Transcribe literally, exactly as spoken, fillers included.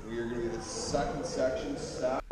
We are going to be the second section, staff.